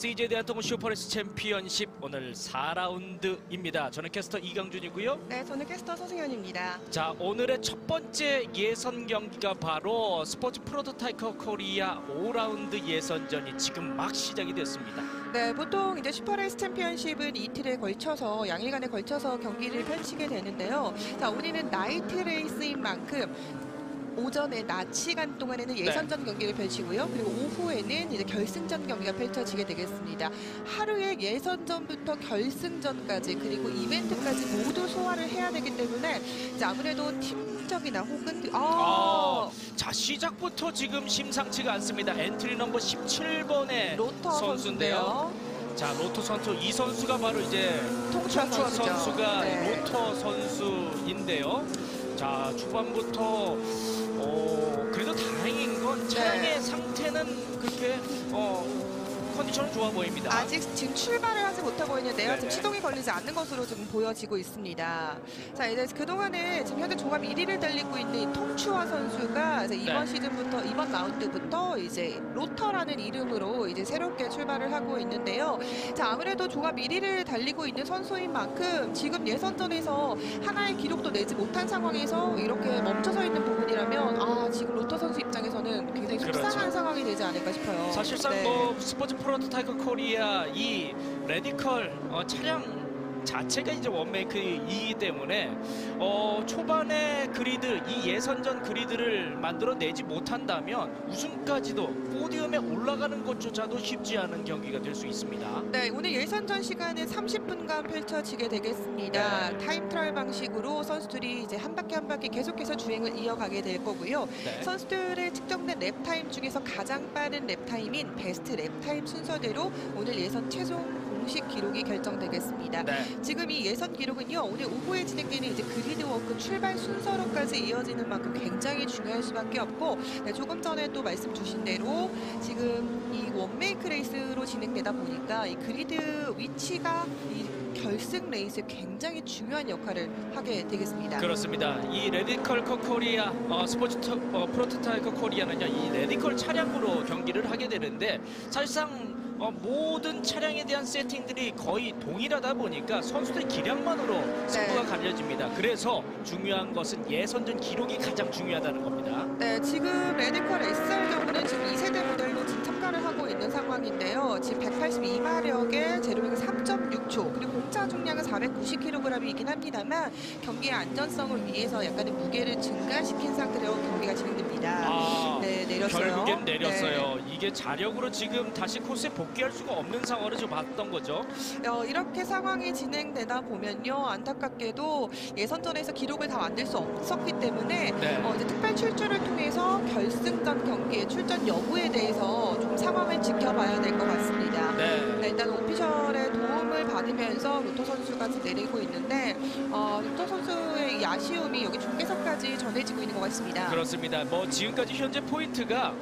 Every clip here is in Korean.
CJ 대한통운 슈퍼레이스 챔피언십 오늘 4라운드입니다. 저는 캐스터 이강준이고요. 네, 저는 캐스터 서승현입니다. 자, 오늘의 첫 번째 예선 경기가 바로 스포츠 프로토타이커 코리아 5라운드 예선전이 지금 막 시작이 됐습니다. 네, 보통 이제 슈퍼레이스 챔피언십은 이틀에 걸쳐서 양일간에 걸쳐서 경기를 펼치게 되는데요. 자, 우리는 나이트 레이스인 만큼 오전에 낮 시간 동안에는 예선전 경기를 펼치고요. 그리고 오후에는 이제 결승전 경기가 펼쳐지게 되겠습니다. 하루에 예선전부터 결승전까지 그리고 이벤트까지 모두 소화를 해야 되기 때문에 이제 아무래도 팀적이나 혹은 자, 시작부터 지금 심상치가 않습니다. 엔트리 넘버 17번의 로터 선수인데요. 자, 로터 선수 이 선수가 바로 이제 통추아 선수가 네. 로터 선수인데요. 자, 초반부터 그래도 다행인 건 차량의 상태는 그렇게 컨디션은 좋아 보입니다. 아직 지금 출발을 하지 못하고 있는데요. 네네. 지금 시동이 걸리지 않는 것으로 지금 보여지고 있습니다. 자, 이제 그동안에 지금 현재 종합 1위를 달리고 있는 통추아 선수가 이제 이번 시즌부터 이번 라운드부터 이제 로터라는 이름으로 이제 새롭게 출발을 하고 있는데요. 자, 아무래도 종합 1위를 달리고 있는 선수인 만큼 지금 예선전에서 하나의 기록도 내지 못한 상황에서 이렇게 멈춰서 있는 부분이라면 지금 로터 선수 입장에서는 굉장히 속상한 상황이 되지 않을까 싶어요. 사실상 네. 뭐 스포츠 프로토타이커 코리아 이 레디컬 차량 자체가 이제 원메이크이기 때문에 초반에 그리드 이 예선전 그리드를 만들어내지 못한다면 우승까지도 포디움에 올라가는 것조차도 쉽지 않은 경기가 될 수 있습니다. 네, 오늘 예선전 시간은 30분간 펼쳐지게 되겠습니다. 타임 트라이얼 방식으로 선수들이 이제 한 바퀴 한 바퀴 계속해서 주행을 이어가게 될 거고요. 선수들의 측정된 랩 타임 중에서 가장 빠른 랩 타임인 베스트 랩 타임 순서대로 오늘 예선 최종 공식 기록이 결정되겠습니다. 지금 이 예선 기록은요, 오늘 오후에 진행되는 이제 그리드 워크 출발 순서로까지 이어지는 만큼 굉장히 중요할 수밖에 없고, 조금 전에 또 말씀 주신 대로 지금 이 원메이크 레이스로 진행되다 보니까 이 그리드 위치가 이 결승 레이스에 굉장히 중요한 역할을 하게 되겠습니다. 그렇습니다. 이 레디컬 코리아 스포츠 프로토타이커 코리아는요, 이 레디컬 차량으로 경기를 하게 되는데 사실상 모든 차량에 대한 세팅들이 거의 동일하다 보니까 선수들 기량만으로 승부가 갈려집니다. 그래서 중요한 것은 예선전 기록이 가장 중요하다는 겁니다. 네, 지금 레디컬 SR 경우는 지금 2세대 모델로 지금 참가를 하고 있는 상황인데요. 지금 182마력에 제로윙 3.6초, 그리고 공차重量은 490kg이긴 합니다만 경기의 안전성을 위해서 약간의 무게를 증가시킨 상태로 경기가 진행됩니다. 네, 내렸어요. 결국엔 내렸어요. 이게 자력으로 지금 다시 코스에 복귀할 수가 없는 상황을 좀 봤던 거죠. 이렇게 상황이 진행되다 보면요, 안타깝게도 예선전에서 기록을 다 만들 수 없었기 때문에 이제 특별 출전을 통해서 결승전 경기의 출전 여부에 대해서 좀 상황을 지켜봐야 될 것 같습니다. 일단 오피셜의 도움을 받으면서 로터 선수가 내리고 있는데 로터 선수의 이 아쉬움이 여기 중계석까지 전해지고 있는 것 같습니다. 그렇습니다. 뭐 지금까지 현재 포인트가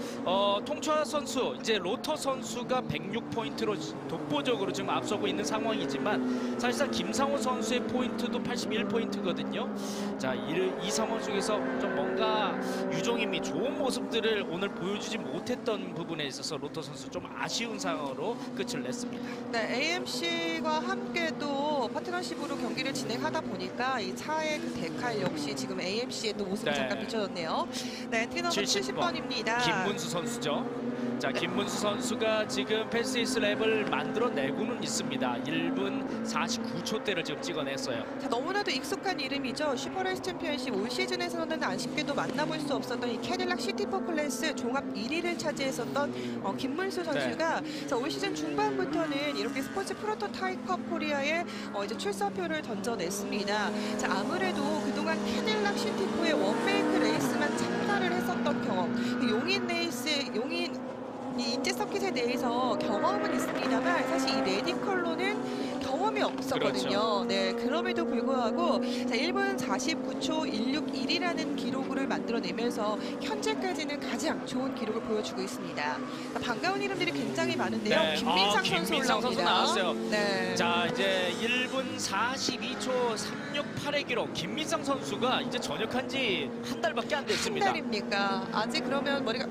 통추아 선수, 이제 로터 선수가 106포인트로 독보적으로 지금 앞서고 있는 상황이지만 사실상 김상호 선수의 포인트도 81포인트거든요. 자, 이 상황 속에서 좀 뭔가 유종임이 좋은 모습들을 오늘 보여주지 못했던 부분에 있어서 로터 선수 좀 아쉬운 상황으로 끝을 냈습니다. 네, AMC와 함께 또 파트너십으로 경기를 진행하다 보니까 이 차의 그 데칼 역시 지금 AMC의 또 모습이 잠깐 비춰졌네요. 네, 엔트리 넘버 70번입니다. 김문수 선수죠. 자, 김문수 선수가 지금 패스이스 랩을 만들어내고는 있습니다. 1분 49초대를 지금 찍어냈어요. 자, 너무나도 익숙한 이름이죠. 슈퍼레이스 챔피언십 올 시즌에서는 아쉽게도 만나볼 수 없었던 이 캐딜락 시티4 클래스 종합 1위를 차지했었던 김문수 선수가 자, 올 시즌 중반부터는 이렇게 스포츠 프로토타이커 코리아에 이제 출사표를 던져냈습니다. 자, 아무래도 그동안 캐딜락 시티4의 원메이크 레이스만 참가를 했었던 경험, 용인 레이스, 이 인제 서킷에 대해서 경험은 있습니다만 사실 이 레디컬로는 경험이 경험이 없었거든요. 그렇죠. 네, 그럼에도 불구하고 자, 1분 49초 161이라는 기록을 만들어내면서 현재까지는 가장 좋은 기록을 보여주고 있습니다. 자, 반가운 이름들이 굉장히 많은데요. 네. 김민상 선수 김민상 선수 올라옵니다. 나왔어요. 네. 자, 이제 1분 42초 368의 기록. 김민상 선수가 이제 전역한 지 한 달밖에 안 한 됐습니다. 달입니까? 아직 그러면 머리가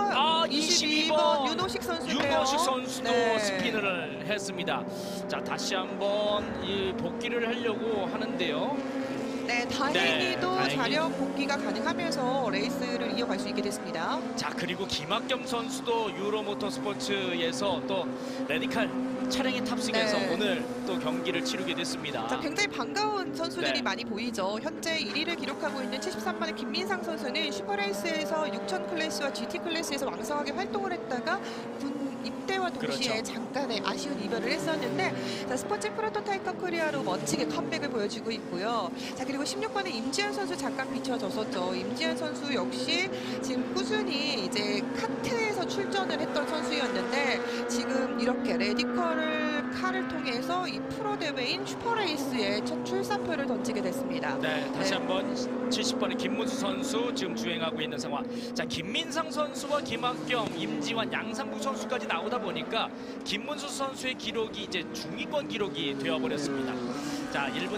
22번 윤호식 선수네요. 윤호식 선수도 네. 스피너를 했습니다. 자, 다시 한번 이 복귀를 하려고 하는데요. 네, 다행히도 다행히. 자력 복귀가 가능하면서 레이스를 이어갈 수 있게 됐습니다. 자, 그리고 김학겸 선수도 유로모터스포츠에서 또 레디칼 차량에 탑승해서 네. 오늘 또 경기를 치르게 됐습니다. 자, 굉장히 반가운 선수들이 네. 많이 보이죠. 현재 1위를 기록하고 있는 73번의 김민상 선수는 슈퍼레이스에서 6000 클래스와 GT 클래스에서 왕성하게 활동을 했다가 군 입대와 동시에 그렇죠. 잠깐의 아쉬운 이별을 했었는데 자, 스포츠 프로토타이커 코리아로 멋지게 컴백을 보여주고 있고요. 자, 그리고 16번의 임지현 선수 잠깐 비춰졌었죠. 임지현 선수 역시 지금 꾸준히 이제 카트에서 출전을 했던 선수였는데 지금 이렇게 레디컬을 통해서 이 프로 대회인 슈퍼레이스에 첫 출사표를 던지게 됐습니다. 네, 다시 네. 한번 70번의 김문수 선수 지금 주행하고 있는 상황. 자, 김민상 선수와 김학겸, 임지환, 양상국 선수까지 나오다 보니까 김문수 선수의 기록이 이제 중위권 기록이 되어버렸습니다. 자, 1분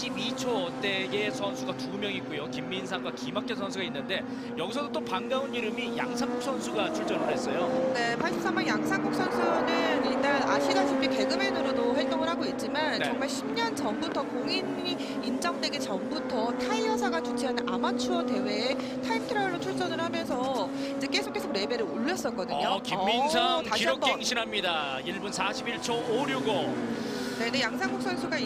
42초대의 선수가 2명 있고요. 김민상과 김학겸 선수가 있는데 여기서도 또 반가운 이름이 양상국 선수가 출전을 했어요. 네, 83번 양상국 선수는 일단 아시다시피 개그맨으로도 활동을 하고 있지만 네. 정말 10년 전부터 공인이 인정되기 전부터 타이어사가 주최하는 아마추어 대회에 타임트라이얼로 출전을 하면서 이제 계속 레벨을 올렸었거든요. 김민상 다시 기록 한번. 갱신합니다. 1분 41초 565. 네, 양상국 선수가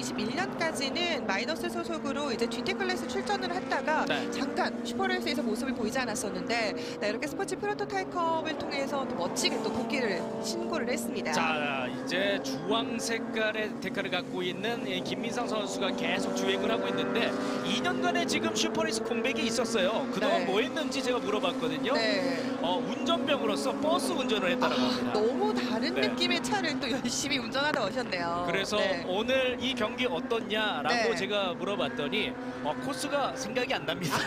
2021년까지는 마이너스 소속으로 이제 GT 클래스 출전을 했다가 네. 잠깐 슈퍼레이스에서 모습을 보이지 않았었는데 네, 이렇게 스포츠 프로토타이컵을 통해서 또 멋지게 또 복귀를 신고를 했습니다. 자, 이제 주황 색깔의 데카를 갖고 있는 이 김민상 선수가 계속 주행을 하고 있는데 2년간의 지금 슈퍼레이스 공백이 있었어요. 그동안 네. 뭐 했는지 제가 물어봤거든요. 네. 운전병으로서 버스 운전을 했다고 합니다. 너무 다른 네. 느낌의 차를 또 열심히 운전하다 오셨네요. 그래서 네. 오늘 이 경기 어떻냐라고 네. 제가 물어봤더니 코스가 생각이 안 납니다.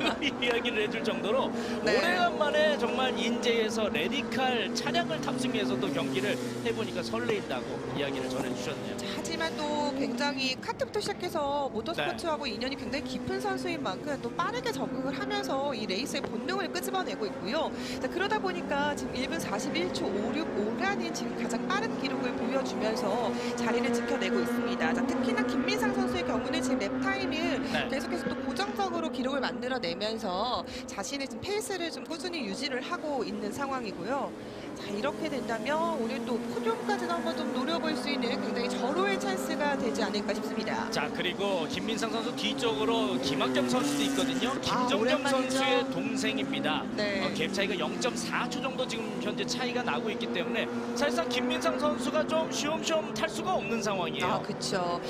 이야기를 해줄 정도로 네. 오래간만에 정말 인제에서 레디칼 차량을 탑승해서 또 경기를 해보니까 설레인다고 이야기를 전해주셨네요. 하지만 또 굉장히 카트부터 시작해서 모터스포츠하고 인연이 굉장히 깊은 선수인 만큼 또 빠르게 적응을 하면서 이 레이스의 본능을 끄집어내고 있고요. 자, 그러다 보니까 지금 1분 41초 565라는 지금 가장 빠른 기록을 보여주면서 자리를 지켜내고 있습니다. 자, 특히나 김민상 선수의 경우는 지금 랩 타임을 네. 계속해서 또 고정적으로 기록을 만들어내면서 자신의 지금 페이스를 좀 꾸준히 유지를 하고 있는 상황이고요. 자, 이렇게 된다면 오늘 또 포디움까지도 한번 좀 노려볼 수 있는 굉장히 절호의 찬스가 되지 않을까 싶습니다. 자, 그리고 김민상 선수 뒤쪽으로 김학겸 선수도 있거든요. 김정겸 오랜만이죠. 선수의 동생입니다. 네. 갭 차이가 0.4초 정도 지금 현재 차이가 나고 있기 때문에 사실상 김민상 선수가 좀 쉬엄쉬엄 탈 수가 없는 상황이에요. 그렇죠.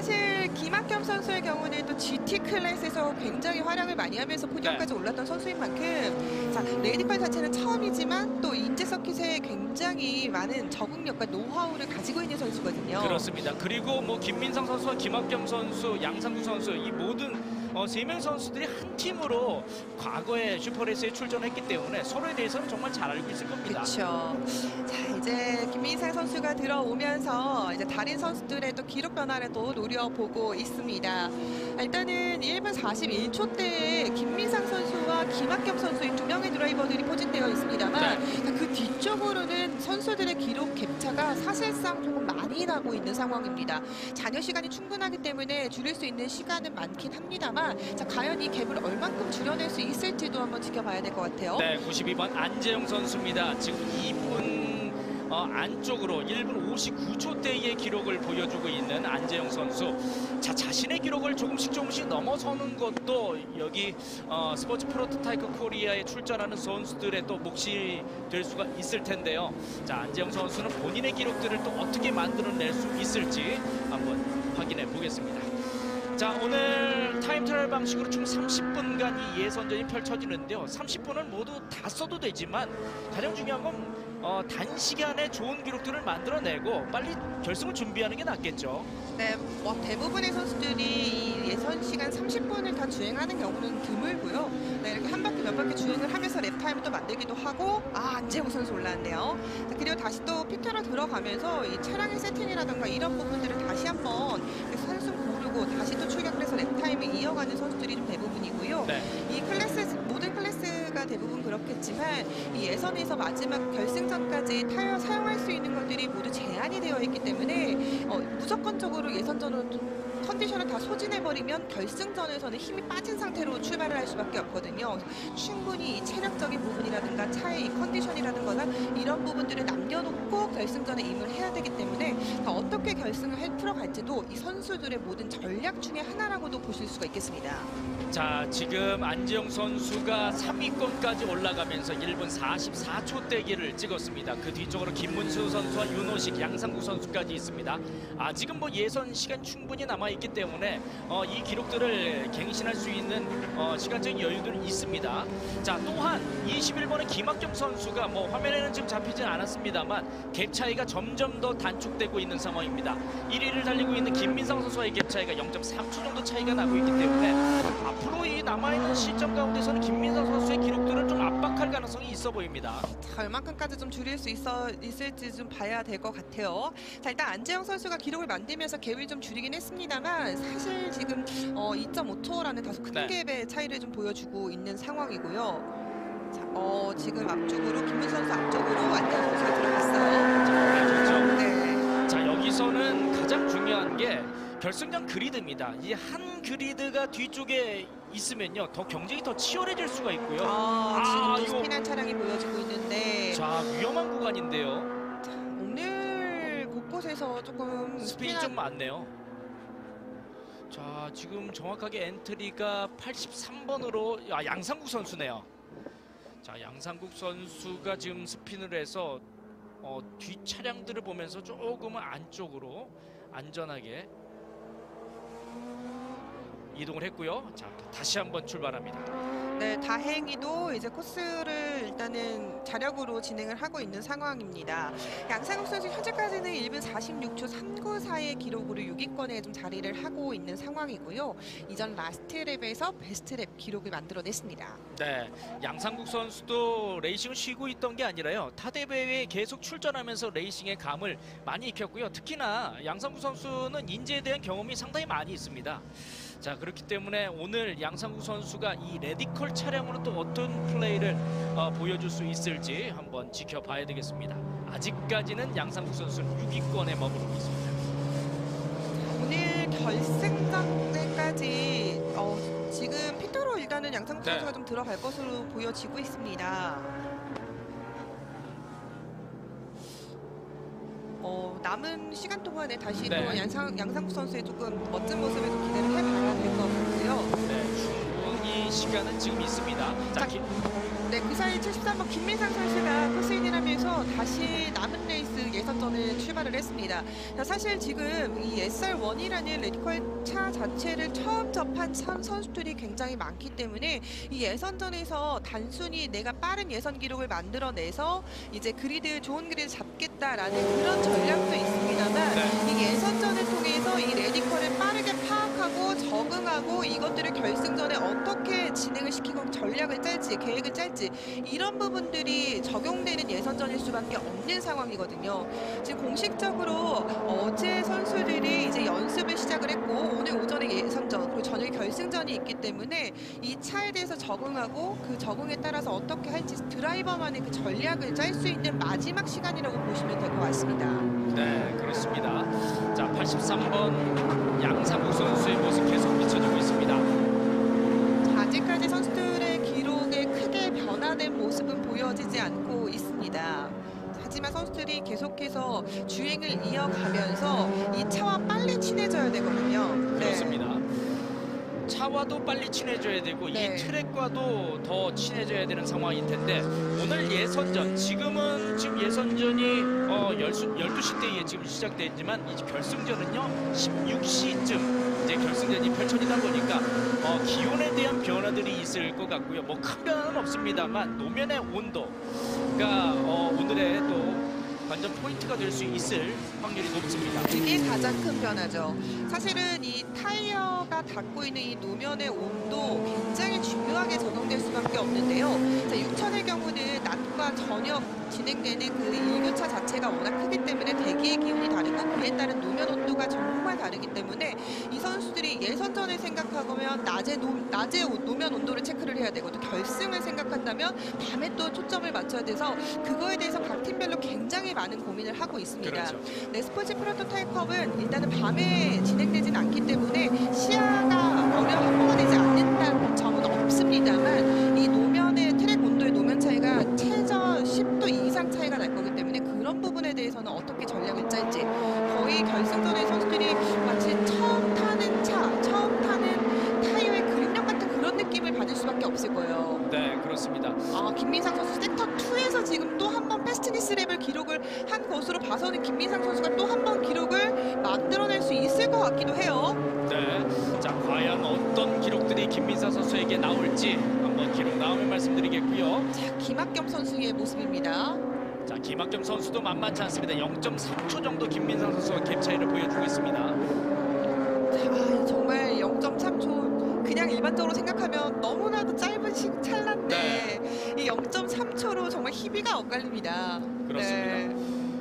사실 김학겸 선수의 경우는 또 GT 클래스에서 굉장히 활약을 많이 하면서 포디움까지 올랐던 선수인 만큼 자, 레디컬 자체는 처음이지만 또 인제 서킷에 굉장히 많은 적응력과 노하우를 가지고 있는 선수거든요. 그렇습니다. 그리고 뭐 김민상 선수와 김학겸 선수, 양상국 선수 이 모든 세 명 선수들이 한 팀으로 과거에 슈퍼레이스에 출전했기 때문에 서로에 대해서는 정말 잘 알고 있을 겁니다. 그렇죠. 자, 이제 김민상 선수가 들어오면서 이제 다른 선수들의 또 기록 변화를 또 노려보고 있습니다. 일단은 1분 41초 대에 김민상 선수와 김학겸 선수의 두 명의 드라이버들이 포진되어 있습니다만 자, 그 뒤쪽으로는 선수들의 기록 갭차가 사실상 조금 많이 나고 있는 상황입니다. 잔여 시간이 충분하기 때문에 줄일 수 있는 시간은 많긴 합니다만 자, 과연 이 갭을 얼만큼 줄여낼 수 있을지도 한번 지켜봐야 될 것 같아요. 네, 92번 안재영 선수입니다. 지금 2분 안쪽으로 1분 59초대의 기록을 보여주고 있는 안재영 선수. 자, 자신의 기록을 조금씩 넘어서는 것도 여기 스포츠 프로토타이커 코리아에 출전하는 선수들의 또 몫이 될 수가 있을 텐데요. 자, 안재영 선수는 본인의 기록들을 또 어떻게 만들어낼 수 있을지 한번 확인해 보겠습니다. 자, 오늘 타임 트라이얼 방식으로 총 30분간 이 예선전이 펼쳐지는데요. 30분을 모두 다 써도 되지만 가장 중요한 건 단시간에 좋은 기록들을 만들어내고 빨리 결승을 준비하는 게 낫겠죠. 네, 뭐 대부분의 선수들이 이 예선 시간 30분을 다 주행하는 경우는 드물고요. 네, 이렇게 한 바퀴 몇 바퀴 주행을 하면서 랩 타임을 또 만들기도 하고, 안재호 선수 올라왔네요. 자, 그리고 다시 또 피트로 들어가면서 이 차량의 세팅이라든가 이런 부분들을 다시 한번 선수 고르고 다시 또 출격을 해서 랩 타임을 이어가는 선수들이 좀 대부분이고요. 네. 이 클래스 모든 클래스가 대부분 그렇겠지만 이 예선에서 마지막 결승전까지 타이어 사용할 수 있는 것들이 모두 제한이 되어 있기 때문에 무조건적으로 예선전으로 컨디션을 다 소진해버리면 결승전에서는 힘이 빠진 상태로 출발을 할 수밖에 없거든요. 충분히 이 체력적인 부분이라든가 차의 이 컨디션이라든가 이런 부분들을 남겨놓고 결승전에 임을 해야 되기 때문에 어떻게 결승을 풀어갈지도 이 선수들의 모든 전략 중에 하나라고도 보실 수가 있겠습니다. 자, 지금 안재영 선수가 3위권까지 올라가면서 1분 44초 대기를 찍었습니다. 그 뒤쪽으로 김문수 선수와 윤호식, 양상국 선수까지 있습니다. 아직은 뭐 예선 시간 충분히 남아있기 때문에 이 기록들을 갱신할 수 있는 시간적인 여유들이 있습니다. 자, 또한 21번의 김학겸 선수가 뭐 화면에는 지금 잡히진 않았습니다만 갭 차이가 점점 더 단축되고 있는 상황입니다. 1위를 달리고 있는 김민상 선수와의 갭 차이가 0.3초 정도 차이가 나고 있기 때문에 앞으로 이 남아있는 시점 가운데서는 김민상 선수의 기록들을 좀 압박할 가능성이 있어 보입니다. 자, 얼만큼까지 좀 줄일 수 있을지 좀 봐야 될 것 같아요. 자, 일단 안재영 선수가 기록을 만들면서 갭을 좀 줄이긴 했습니다만 사실 지금 2.5초라는 다소 큰 갭의 차이를 좀 보여주고 있는 상황이고요. 자, 지금 앞쪽으로 김문수 선수 앞쪽으로 안재영 선수가 들어갔어요. 그렇죠. 네. 자, 여기서는 가장 중요한 게 결승전 그리드입니다. 이 한 그리드가 뒤쪽에 있으면요 더 경쟁이 더 치열해질 수가 있고요. 지금 또 스피난 차량이 보여지고 있는데 자, 위험한 구간인데요. 자, 오늘 곳곳에서 조금 스피이 좀 많네요. 자, 지금 정확하게 엔트리가 83번으로 양상국 선수네요. 자, 양상국 선수가 지금 스핀을 해서 뒤 차량들을 보면서 조금은 안쪽으로 안전하게 이동을 했고요. 자, 다시 한번 출발합니다. 네, 다행히도 이제 코스를 일단은 자력으로 진행을 하고 있는 상황입니다. 양상국 선수 현재까지는 1분 46초 394의 기록으로 6위권에 좀 자리를 하고 있는 상황이고요. 이전 라스트 랩에서 베스트 랩 기록을 만들어냈습니다. 네, 양상국 선수도 레이싱을 쉬고 있던 게 아니라요. 타 대회에 계속 출전하면서 레이싱의 감을 많이 익혔고요. 특히나 양상국 선수는 인재에 대한 경험이 상당히 많이 있습니다. 자, 그렇기 때문에 오늘 양상국 선수가 이 레디컬 차량으로 또 어떤 플레이를 보여줄 수 있을지 한번 지켜봐야 되겠습니다. 아직까지는 양상국 선수는 6위권에 머무르고 있습니다. 오늘 결승전까지 지금 피트로 일단은 양상국 선수가 좀 들어갈 것으로 보여지고 있습니다. 남은 시간 동안에 다시 또 양상국 선수의 조금 멋진 모습을 좀 기대를 해봐야 될 것 같고요. 네, 충분히 시간은 지금 있습니다. 자, 네, 그 사이 73번 김민상 선수가 코스인을 하면서 다시 남은 레이스 예선전을 출발을 했습니다. 자, 사실 지금 이 SR1이라는 레디컬 차 자체를 처음 접한 선수들이 굉장히 많기 때문에 이 예선전에서 단순히 내가 빠른 예선 기록을 만들어내서 이제 좋은 그리드 잡겠다라는 그런 전략도 있습니다만 이 예선전을 통해서 이 레디컬을 빠르게 파악하고 적응하고 이것들을 결승전에 어떻게 진행을 시키고 전략을 짤지 계획을 짤지 이런 부분들이 적용되는 예선전일 수밖에 없는 상황이거든요. 지금 공식적으로 어제 선수들이 이제 연습을 시작을 했고 오늘 오전에 예선전 그리고 저녁에 결승전이 있기 때문에 이 차에 대해서 적응하고 그 적응에 따라서 어떻게 할지 드라이버만의 그 전략을 짤 수 있는 마지막 시간이라고 보시면 될 것 같습니다. 네, 그렇습니다. 자, 83번 양상국 선수의 모습 계속 비춰지고 있습니다. 아직까지 선수들의 기록에 크게 변화된 모습은 보여지지 않고 있습니다. 하지만 선수들이 계속해서 주행을 이어가면서 이 차와 빨리 친해져야 되거든요. 그렇습니다. 차와도 빨리 친해져야 되고 이 트랙과도 더 친해져야 되는 상황일 텐데 오늘 예선전 지금 예선전이 12시 대에 지금 시작됐지만 이제 결승전은요 16시쯤 이제 결승전이 펼쳐지다 보니까 기온에 대한 변화들이 있을 것 같고요. 뭐 큰 변화는 없습니다만 노면의 온도 자체가 오늘의 또 완전 포인트가 될 수 있을 확률이 높습니다. 그게 가장 큰 변화죠. 사실은 이 타이어가 닿고 있는 이 노면의 온도 굉장히 중요하게 적용될 수밖에 없는데요. 자, 6000의 경우는 낮과 저녁 진행되는 그 일교차 자체가 워낙 크기 때문에 대기의 기온이 다르고 그에 따른 노면 온도가 정말 다르기 때문에 이 선수들이 예선전을 생각하면 낮에 노면 온도를 체크를 해야 되고 또 결승을 생각한다면 밤에 또 초점을 맞춰야 돼서 그거에 대해서 각 팀별로 굉장히 많은 고민을 하고 있습니다. 그렇죠. 네, 스포츠 프로토타입컵은 일단은 밤에 진행되진 않기 때문에 시야가 확보가 되지 않는다는 점은 없습니다만 이 노면의 트랙 온도의 노면 차이가 최저 10도 이상 차이가 날 거기 때문에 그런 부분에 대해서는 어떻게 전략을 짤지 거의 결승전의 선수들이 마치 처음 타는 처음 타는 타이어의 그립력 같은 그런 느낌을 받을 수밖에 없을 거예요. 네, 그렇습니다. 김민상 선수 섹터 2에서 지금 또 한 번 패스트니스 레벨 기록을 한 것으로 봐서는 김민상 선수가 또 한 번 기록을 만들어낼 수 있을 것 같기도 해요. 네, 자 과연 어떤 기록들이 김민상 선수에게 나올지 한번 기록 나오면 말씀드리겠고요. 자, 김학겸 선수의 모습입니다. 자, 김학겸 선수도 만만치 않습니다. 0.3초 정도 김민상 선수가 갭 차이를 보여주고 있습니다. 자, 정말 0.3초 그냥 일반적으로 생각하면 너무나도 짧은 찰나인데 이 0.3초로 정말 희비가 엇갈립니다. 그렇습니다. 네.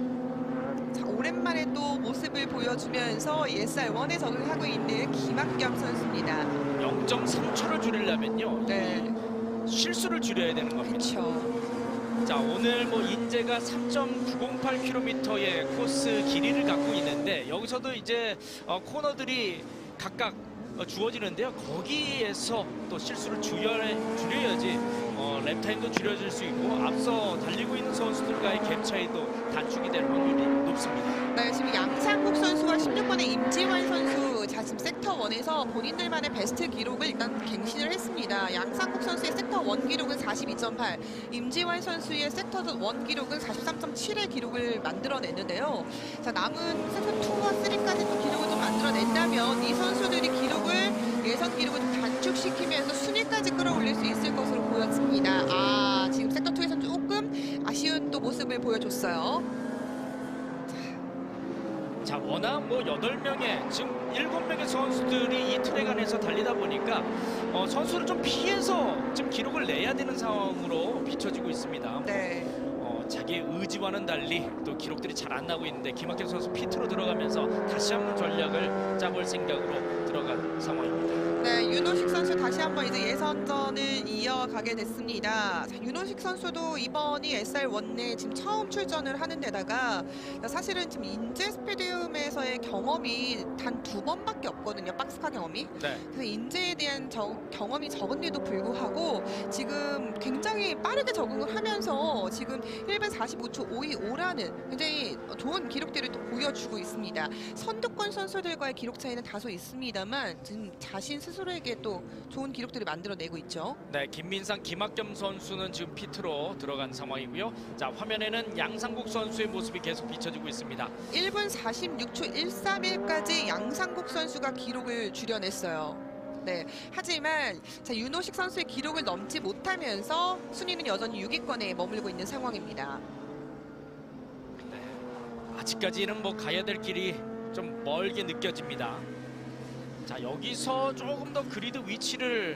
자, 오랜만에 또 모습을 보여주면서 SR1에 적응하고 있는 김학겸 선수입니다. 0.3초를 줄이려면요. 네, 실수를 줄여야 되는 겁니다. 그렇죠. 자, 오늘 뭐 인제가 3.908km의 코스 길이를 갖고 있는데 여기서도 이제 코너들이 각각 주어지는데요. 거기에서 또 실수를 줄여야지 랩타임도 줄여질 수 있고 앞서 달리고 있는 선수들과의 갭 차이도 단축이 될 확률이 높습니다. 네, 지금 양상국 선수와 16번의 임지환 선수 자, 지금 섹터 1에서 본인들만의 베스트 기록을 일단 갱신을 했습니다. 양상국 선수의 섹터 1 기록은 42.8, 임지환 선수의 섹터 1 기록은 43.7의 기록을 만들어냈는데요. 자, 남은 섹터 2와 3까지 또 기록을 좀 만들어낸다면 이 선수들이 기록을 예선 기록을 좀 단축시키면서 순위까지 끌어올릴 수 있을 것으로 보였습니다. 지금 섹터 2에서 조금 아쉬운 또 모습을 보여줬어요. 자, 워낙 뭐 8명의 지금 7명의 선수들이 이 트랙 안에서 달리다 보니까 선수를 좀 피해서 지금 기록을 내야 되는 상황으로 비춰지고 있습니다. 네. 자기의 의지와는 달리 또 기록들이 잘 안 나고 있는데 김학겸 선수 피트로 들어가면서 다시 한번 전략을 짜볼 생각으로 들어간 상황입니다. 네, 윤호식 선수 다시 한번 이제 예선전을 이어가게 됐습니다. 자, 윤호식 선수도 이번이 SR1에 지금 처음 출전을 하는 데다가 사실은 지금 인제 스피디움에서의 경험이 단 2번밖에 없거든요. 박스카 경험이. 네. 그래서 인제에 대한 경험이 적은데도 불구하고 지금 굉장히 빠르게 적응을 하면서 지금 1분 45초 525라는 굉장히 좋은 기록들을 또 보여주고 있습니다. 선두권 선수들과의 기록 차이는 다소 있습니다만 지금 자신 스스로에게 또 좋은 기록들을 만들어내고 있죠. 네, 김민상, 김학겸 선수는 지금 피트로 들어간 상황이고요. 자, 화면에는 양상국 선수의 모습이 계속 비춰지고 있습니다. 1분 46초 131까지 양상국 선수가 기록을 줄여냈어요. 네, 하지만 자, 윤호식 선수의 기록을 넘지 못하면서 순위는 여전히 6위권에 머물고 있는 상황입니다. 네, 아직까지는 뭐 가야 될 길이 좀 멀게 느껴집니다. 자, 여기서 조금 더 그리드 위치를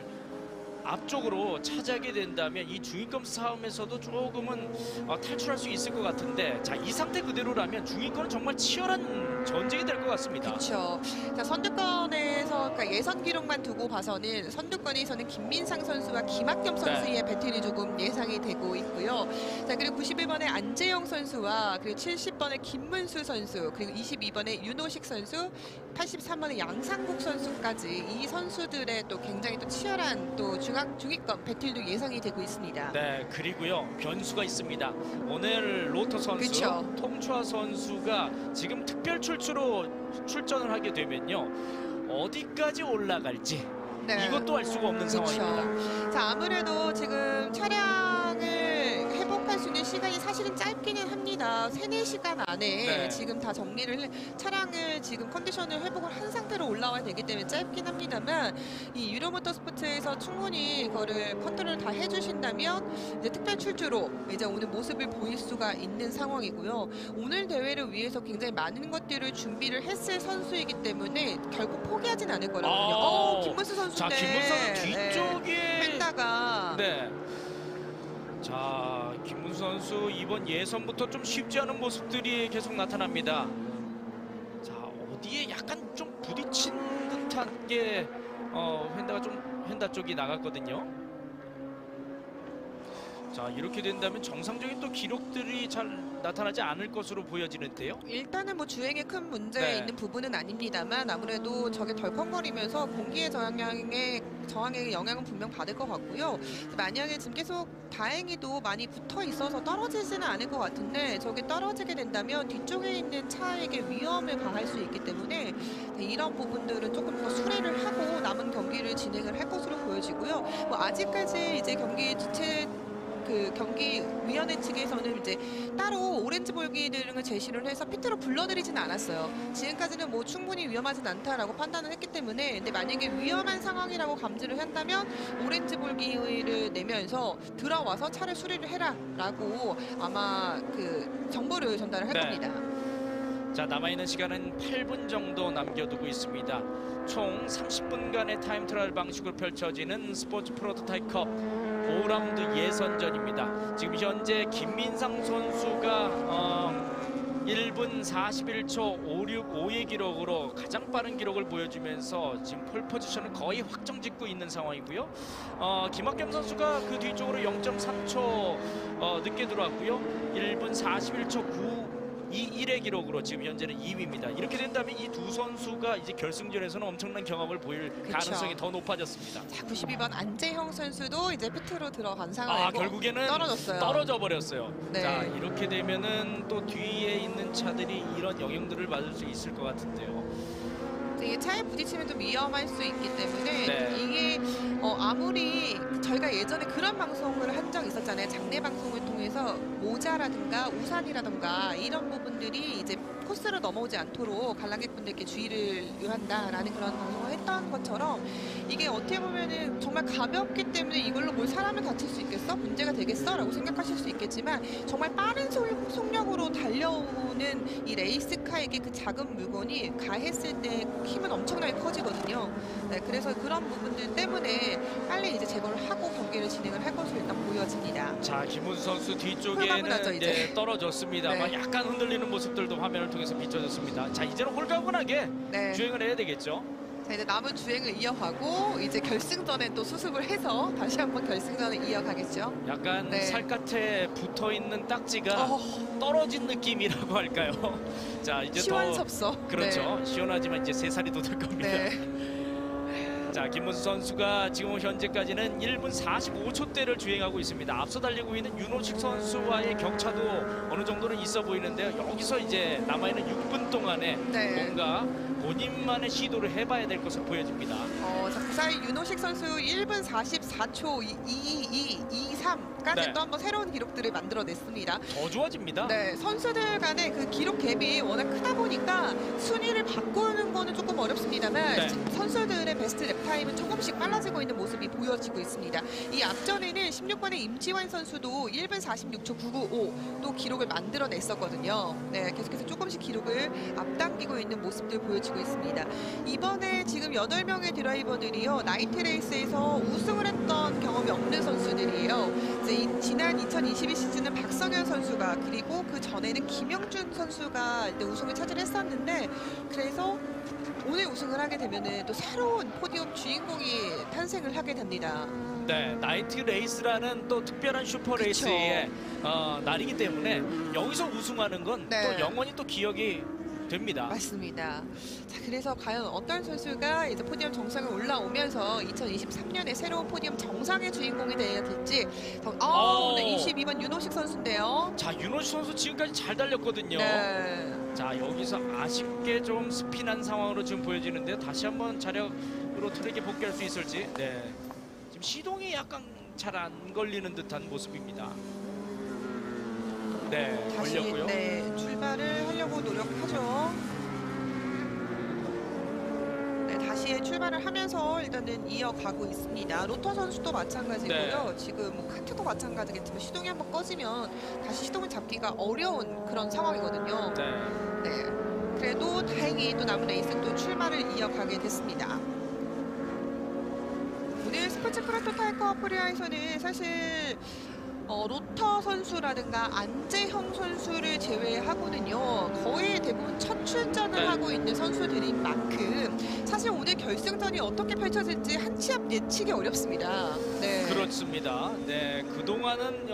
앞쪽으로 차지하게 된다면 이 중위권 싸움에서도 조금은 탈출할 수 있을 것 같은데, 자, 이 상태 그대로라면 중위권은 정말 치열한 전쟁이 될 것 같습니다. 그렇죠. 자, 선두권에서 그러니까 예선 기록만 두고 봐서는 선두권에서는 김민상 선수와 김학겸 선수의 배틀이 조금 예상이 되고 있고요. 자, 그리고 91번의 안재영 선수와 그리고 70번의 김문수 선수, 그리고 22번의 윤호식 선수, 83번의 양상국 선수까지 이 선수들의 또 굉장히 또 치열한 또 중위권 배틀도 예상이 되고 있습니다. 네, 그리고요 변수가 있습니다. 오늘 로터 선수, 그쵸. 통추아 선수가 지금 특별 출주로 출전을 하게 되면요 어디까지 올라갈지 네. 이것도 알 수가 없는 그쵸. 상황입니다. 자, 아무래도 지금 차량을 회복할 수 있는 시간이 사실은 짧기는 합니다. 3-4시간 안에 네. 지금 다 정리를 차량을 지금 컨디션을 회복을 한 상태로 올라와야 되기 때문에 짧긴 합니다만 이 유로 모터스포츠에서 충분히 이거를 컨트롤 다 해주신다면 이제 특별 출주로 이제 오늘 모습을 보일 수가 있는 상황이고요. 오늘 대회를 위해서 굉장히 많은 것들을 준비를 했을 선수이기 때문에 결국 포기하진 않을 거라고요. 김문수 자, 선수인데 김문수 선수 뒤쪽에 펜다가 네. 자, 김문수 선수 이번 예선부터 좀 쉽지 않은 모습들이 계속 나타납니다. 자, 어디에 약간 좀 부딪힌 듯한 게 펜다 쪽이 나갔거든요. 자, 이렇게 된다면 정상적인 또 기록들이 잘 나타나지 않을 것으로 보여지는데요. 일단은 뭐 주행에 큰 문제 네. 있는 부분은 아닙니다만 아무래도 저게 덜컹거리면서 공기의 저항에 영향은 분명 받을 것 같고요. 만약에 지금 계속 다행히도 많이 붙어 있어서 떨어지지는 않을 것 같은데 저게 떨어지게 된다면 뒤쪽에 있는 차에게 위험을 가할 수 있기 때문에 이런 부분들은 조금 더 수리를 하고 남은 경기를 진행을 할 것으로 보여지고요. 뭐 아직까지 이제 경기위원회 측에서는 이제 따로 오렌지 볼기등을 제시를 해서 피트로 불러들이지는 않았어요. 지금까지는 뭐 충분히 위험하진 않다라고 판단을 했기 때문에 근데 만약에 위험한 상황이라고 감지를 한다면 오렌지 볼기를 내면서 들어와서 차를 수리를 해라라고 아마 그 정보를 전달을 할 네. 겁니다. 자, 남아있는 시간은 8분 정도 남겨두고 있습니다. 총 30분간의 타임 트라이얼 방식으로 펼쳐지는 스포츠 프로토타입컵 5라운드 예선전입니다. 지금 현재 김민상 선수가 1분 41초 565의 기록으로 가장 빠른 기록을 보여주면서 지금 폴 포지션을 거의 확정 짓고 있는 상황이고요. 김학겸 선수가 그 뒤쪽으로 0.3초 늦게 들어왔고요. 1분 41초 921의 기록으로 지금 현재는 2위입니다. 이렇게 된다면 이 두 선수가 이제 결승전에서는 엄청난 경험을 보일 가능성이 더 높아졌습니다. 자, 92번 안재형 선수도 이제 피트로 들어간 상황이고 결국에는 떨어졌어요. 떨어져 버렸어요. 네. 자, 이렇게 되면은 또 뒤에 있는 차들이 이런 영향들을 받을 수 있을 것 같은데요. 이게 차에 부딪히면 좀 위험할 수 있기 때문에 네. 이게 아무리 저희가 예전에 그런 방송을 한 적 있었잖아요. 장례 방송을 통해서 모자라든가 우산이라든가 이런 부분들이 이제 코스로 넘어오지 않도록 관람객분들께 주의를 요한다라는 그런 방송을 했던 것처럼 이게 어떻게 보면은 정말 가볍기 때문에 이걸로 뭘 사람을 다칠 수 있겠어? 문제가 되겠어? 라고 생각하실 수 있겠지만 정말 빠른 속력으로 달려오는 이 레이스카에게 그 작은 물건이 가했을 때 힘은 엄청나게 커지거든요. 네, 그래서 그런 부분들 때문에 빨리 이제 제거를 하고 경기를 진행을 할 것으로 일단 보여집니다. 자, 김문수 선수 홀가분하죠, 뒤쪽에는 이제. 이제 떨어졌습니다만 네. 약간 흔들리는 모습들도 화면을 통해서 비춰졌습니다. 자, 이제는 홀가분하게 네. 주행을 해야 되겠죠. 자, 이제 남은 주행을 이어가고 이제 결승전에 또 수습을 해서 다시 한번 결승전을 이어가겠죠. 약간 네. 살갗에 붙어있는 딱지가 떨어진 느낌이라고 할까요? 자, 이제 시원섭섭. 그렇죠. 시원하지만 이제 3살이 돋을 겁니다. 네. 자, 김문수 선수가 지금 현재까지는 1분 45초대를 주행하고 있습니다. 앞서 달리고 있는 윤호식 선수와의 격차도 어느 정도는 있어 보이는데요. 여기서 이제 남아있는 6분 동안에 네. 뭔가 본인만의 시도를 해봐야 될 것으로 보여집니다. 자, 그 사이 윤호식 선수 1분 44초 23까지 네. 또 한번 새로운 기록들을 만들어냈습니다. 더 좋아집니다. 네, 선수들 간의 그 기록 갭이 워낙 크다 보니까 순위를 바꾸는 거는 조금 어렵습니다만 네. 선수들의 베스트 랩 타임은 조금씩 빨라지고 있는 모습이 보여지고 있습니다. 이 앞전에는 16번의 임지환 선수도 1분 46초 995 또 기록을 만들어냈었거든요. 네, 계속해서 조금씩 기록을 앞당기고 있는 모습들 보여지고 있습니다. 이번에 지금 8명의 드라이버들이요, 나이트 레이스에서 우승을 했던 경험이 없는 선수들이에요. 이제 지난 2022 시즌은 박성현 선수가 그리고 그 전에는 김영준 선수가 이제 우승을 차지했었는데 그래서 오늘 우승을 하게 되면은 또 새로운 포디움 주인공이 탄생을 하게 됩니다. 네, 나이트 레이스라는 또 특별한 슈퍼 레이스의 날이기 때문에 여기서 우승하는 건 또 네. 영원히 또 기억이 됩니다. 맞습니다. 자, 그래서 과연 어떤 선수가 이제 포디움 정상에 올라오면서 2023년에 새로운 포디움 정상의 주인공이 되어야 될지. 오늘 22번 윤호식 선수인데요. 자, 윤호식 선수 지금까지 잘 달렸거든요. 네. 자, 여기서 아쉽게 좀 스피난 상황으로 지금 보여지는데 다시 한번 자력으로 트랙에 복귀할 수 있을지. 네, 지금 시동이 약간 잘 안 걸리는 듯한 모습입니다. 네, 다시 걸렸고요. 네, 출발을 하려고 노력하죠. 네, 다시 출발을 하면서 일단은 이어가고 있습니다. 로터 선수도 마찬가지고요. 네. 지금 뭐 카트도 마찬가지겠지만 시동이 한번 꺼지면 다시 시동을 잡기가 어려운 그런 상황이거든요. 네. 네. 그래도 다행히 또 남은 레이스 또 출발을 이어가게 됐습니다. 오늘 스포츠 프로토타이커 코리아에서는 사실 로터 선수라든가 안재형 선수를 제외하고는요 거의 대부분 첫 출전을 네. 하고 있는 선수들인 만큼 사실 오늘 결승전이 어떻게 펼쳐질지 한치 앞 예측이 어렵습니다. 네. 그렇습니다. 네, 그동안은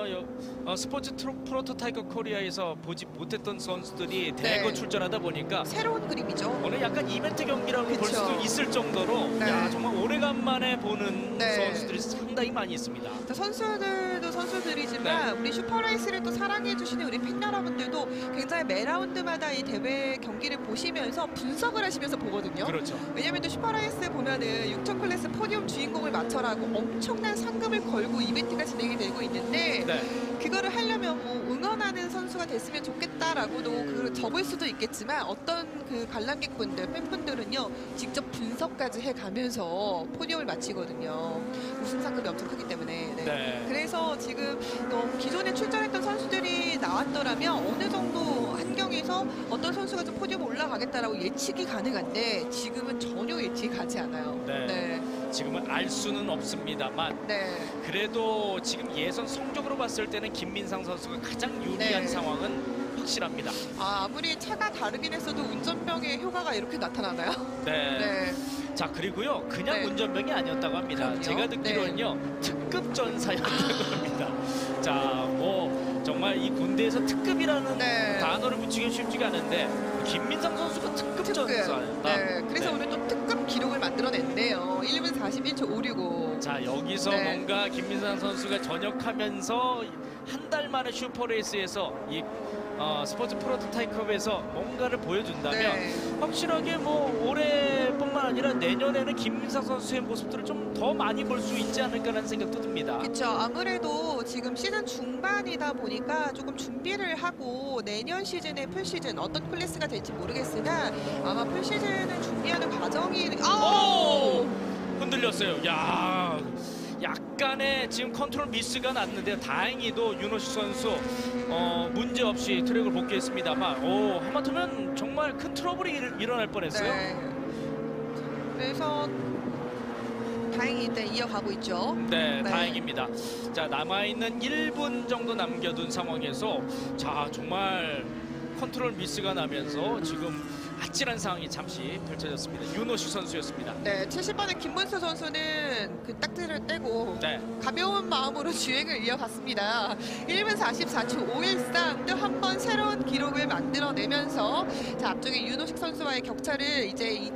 스포츠 프로토타이거 코리아에서 보지 못했던 선수들이 대거 네. 출전하다 보니까 새로운 그림이죠. 오늘 약간 이벤트 경기라고 볼 그쵸. 수도 있을 정도로 네. 야, 정말 오래간만에 보는 네. 선수들이 상당히 많이 있습니다. 자, 선수들도 선수들이지만 우리 슈퍼레이스를 또 사랑해주시는 우리 팬 여러분들도 굉장히 매 라운드마다 이 대회 경기를 보시면서 분석을 하시면서 보거든요. 그렇죠. 왜냐면 또 슈퍼레이스 보면은 6천 클래스 포디움 주인공을 맞춰라고 엄청난 상금을 걸고 이벤트가 진행이 되고 있는데 네. 그거를 하려면 뭐 응원하는 선수가 됐으면 좋겠다라고도 그 적을 수도 있겠지만 어떤 그 관람객분들 팬분들은요 직접 분석까지 해가면서 포디움을 마치거든요. 우승 상금이 엄청 크기 때문에. 네. 네. 그래서 지금 기존에 출전했던 선수들이 나왔더라면 어느 정도 환경에서 어떤 선수가 좀 포디움에 올라가겠다라고 예측이 가능한데 지금은 전혀 예측이 가지 않아요. 네. 네. 지금은 알 수는 없습니다만 네. 그래도 지금 예선 성적으로 봤을 때는 김민상 선수가 가장 유리한 네. 상황은 확실합니다. 아무리 차가 다르긴 했어도 운전병의 효과가 이렇게 나타나나요? 네. 네. 자, 그리고요 그냥 네. 운전병이 아니었다고 합니다. 그럼요. 제가 듣기로는요 특급 전사였다고 합니다. 자, 뭐 정말 이 군대에서 특급이라는 네. 단어를 붙이기 쉽지가 않은데 김민상 선수가 특급 전사였다. 네. 그래서 네. 오늘 또 특급 기록을 만들어냈네요. 1분 41초 565. 자, 여기서 네. 뭔가 김민상 선수가 전역하면서 한 달 만에 슈퍼레이스에서 이 스포츠 프로토타이컵에서 뭔가를 보여준다면 네. 확실하게 뭐 올해뿐만 아니라 내년에는 김민상 선수의 모습들을 좀 더 많이 볼 수 있지 않을까라는 생각도 듭니다. 그렇죠. 아무래도 지금 시즌 중반이다 보니까 조금 준비를 하고 내년 시즌에 풀 시즌 어떤 클래스가 될지 모르겠으나 아마 풀 시즌을 준비하는 과정이 흔들렸어요. 야, 약간의 지금 컨트롤 미스가 났는데요. 다행히도 윤호식 선수 문제 없이 트랙을 복귀했습니다만 하마터면 정말 큰 트러블이 일어날 뻔했어요. 네. 그래서 다행히 일단 이어가고 있죠. 네, 네. 다행입니다. 자, 남아있는 1분 정도 남겨둔 상황에서 자, 정말 컨트롤 미스가 나면서 지금 아찔한 상황이 잠시 펼쳐졌습니다. 윤호식 선수였습니다. 네, 70번의 김문수 선수는 그 딱지를 떼고 네, 가벼운 마음으로 주행을 이어갔습니다. 1분 44초 513 또 한 번 새로운 기록을 만들어내면서 자, 앞쪽에 윤호식 선수와의 격차를 이제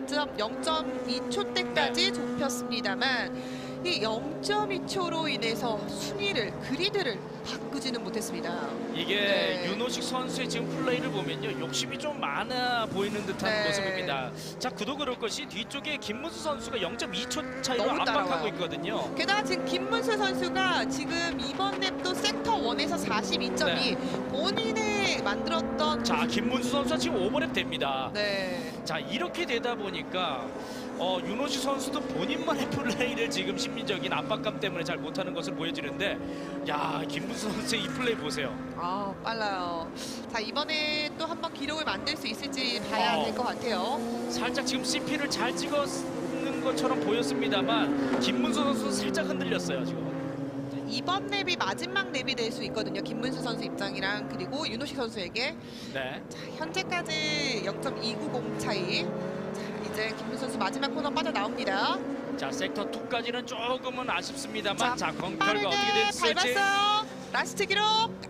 0.2초대까지 좁혔습니다만 이 0.2초로 인해서 순위를 그리드를 바꾸지는 못했습니다. 이게 네. 윤호식 선수의 지금 플레이를 보면요 욕심이 좀 많아 보이는 듯한 네. 모습입니다. 자, 그도 그럴 것이 뒤쪽에 김문수 선수가 0.2초 차이로 너무 압박하고 따라와요. 있거든요. 게다가 지금 김문수 선수가 지금 이번 랩도 섹터 1에서 42점이 본인의 만들었던 자, 김문수 선수가 지금 오버랩 됩니다. 네. 자, 이렇게 되다 보니까 윤호식 선수도 본인만의 플레이를 지금 심리적인 압박감 때문에 잘 못하는 것을 보여지는데 야, 김문수 선수의 이 플레이 보세요. 아, 빨라요. 자, 이번에 또 한 번 기록을 만들 수 있을지 봐야 될 것 같아요. 살짝 지금 CP를 잘 찍었는 것처럼 보였습니다만 김문수 선수 살짝 흔들렸어요 지금. 이번 랩이 마지막 랩이 될 수 있거든요. 김문수 선수 입장이랑 그리고 윤호식 선수에게. 네. 자, 현재까지 0.290 차이. 자, 이제 김문수 선수 마지막 코너 빠져나옵니다. 자, 섹터 2까지는 조금은 아쉽습니다만 자, 결과 빠르게 어떻게 됐을지. 밟았어요. 라스트 기록.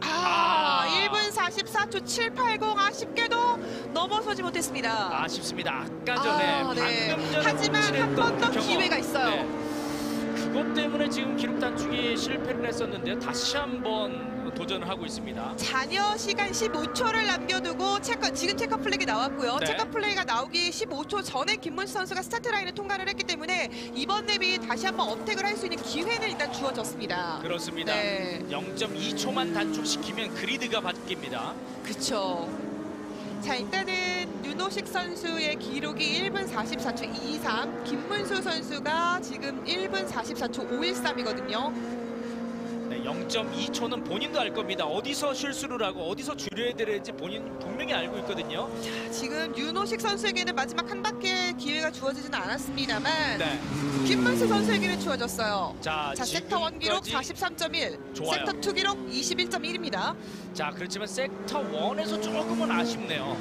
1분 44초 780 아쉽게도 넘어서지 못했습니다. 아쉽습니다. 아까 전에 네. 방금 전에 하지만 한 번 더 경험. 기회가 있어요. 네. 그것 때문에 지금 기록 단축이 실패를 했었는데 다시 한번 도전을 하고 있습니다. 잔여 시간 15초를 남겨두고 지금 체커 플래그가 나왔고요. 네. 체커 플래그가 나오기 15초 전에 김문수 선수가 스타트 라인을 통과를 했기 때문에 이번 랩이 다시 한번 어택을 할 수 있는 기회는 일단 주어졌습니다. 그렇습니다. 네. 0.2초만 단축시키면 그리드가 바뀝니다. 그쵸. 자, 일단은 윤호식 선수의 기록이 1분 44초 23, 김문수 선수가 지금 1분 44초 513이거든요. 네, 0.2초는 본인도 알 겁니다. 어디서 실수를 하고 어디서 줄여야 되는지 본인 분명히 알고 있거든요. 지금 윤호식 선수에게는 마지막 한 바퀴의 기회가 주어지지는 않았습니다만 네. 김문수 선수에게는 주어졌어요. 자, 자, 섹터 1 기록 지금까지 43.1, 좋아요. 섹터 2 기록 21.1입니다. 자, 그렇지만 섹터 1에서 조금은 아쉽네요.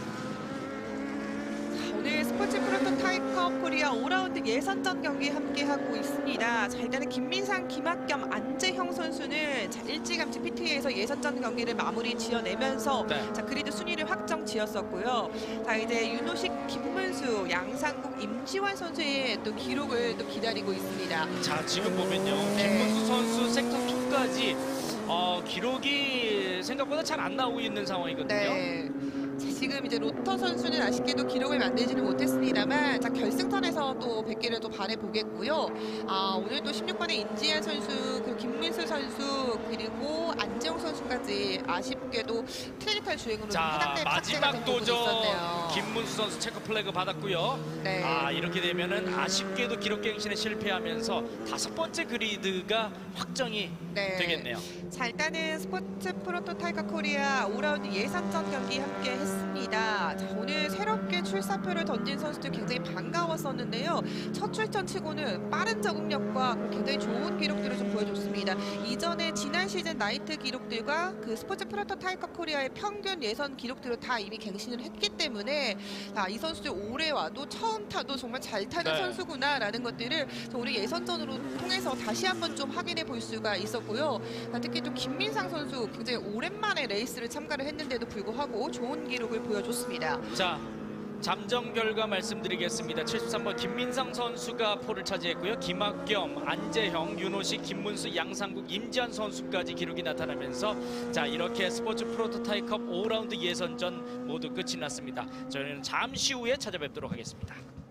오늘 스포츠 프로토타입컵 코리아 5라운드 예선전 경기 함께하고 있습니다. 자, 일단은 김민상, 김학겸, 안재형 선수는 자, 일찌감치 PTA에서 예선전 경기를 마무리 지어내면서 네. 자, 그리드 순위를 확정 지었었고요. 자, 이제 윤호식, 김문수, 양상국, 임지환 선수의 또 기록을 또 기다리고 있습니다. 자, 지금 보면요. 네. 김문수 선수 섹터 2까지 기록이 생각보다 잘 안 나오고 있는 상황이거든요. 네. 자, 지금 이제 로터 선수는 아쉽게도 기록을 만들지는 못했습니다만 자, 결승선에서 또 100개를 또 바라보겠고요. 오늘 또 16번의 인지한 선수, 그리고 김민수 선수, 그리고 안재홍 선수까지 아쉽게도 트레이탈 주행으로 자, 하단대 탑재가 된 마지막 부분이 도전 있었네요. 김문수 선수 체크 플래그 받았고요. 네. 이렇게 되면은 아쉽게도 기록 갱신에 실패하면서 5번째 그리드가 확정이 네. 되겠네요. 자, 일단은 스포츠 프로토타이거 코리아 5라운드 예선전 경기 함께 했습니다. 자, 오늘 새롭게 출사표를 던진 선수들 굉장히 반가웠었는데요. 첫 출전 치고는 빠른 적응력과 굉장히 좋은 기록들을 좀 보여줬습니다. 이전에 지난 시즌 나이트 기록들과 그 스포츠 프로토타이거 코리아의 평균 예선 기록들을 다 이미 갱신을 했기 때문에 이 선수들 올해 와도 처음 타도 정말 잘 타는 네. 선수구나라는 것들을 우리 예선전으로 통해서 다시 한번 좀 확인해 볼 수가 있었고요. 특히 또 김민상 선수 굉장히 오랜만에 레이스를 참가를 했는데도 불구하고 좋은 기록을 보여줬습니다. 자, 잠정 결과 말씀드리겠습니다. 73번 김민상 선수가 포를 차지했고요. 김학겸, 안재형, 윤호식, 김문수, 양상국, 임지한 선수까지 기록이 나타나면서 자, 이렇게 스포츠 프로토타입컵 5라운드 예선전 모두 끝이 났습니다. 저희는 잠시 후에 찾아뵙도록 하겠습니다.